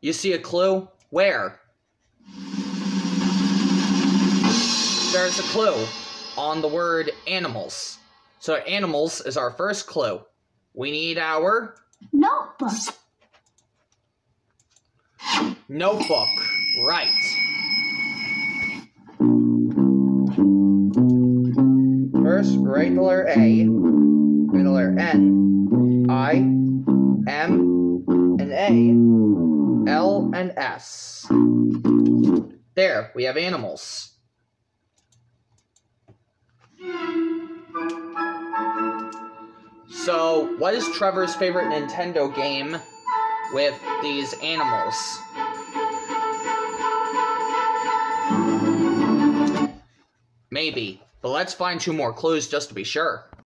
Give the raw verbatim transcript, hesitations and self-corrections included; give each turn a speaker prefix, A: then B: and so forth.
A: You see a clue? Where? There's a clue on the word animals. So animals is our first clue. We need our...
B: Notebook.
A: Notebook. Right. First, write the letter A, write the letter N, I, M, and A, L, and S. There, we have animals. So, what is Trevor's favorite Nintendo game with these animals? Maybe, but let's find two more clues just to be sure.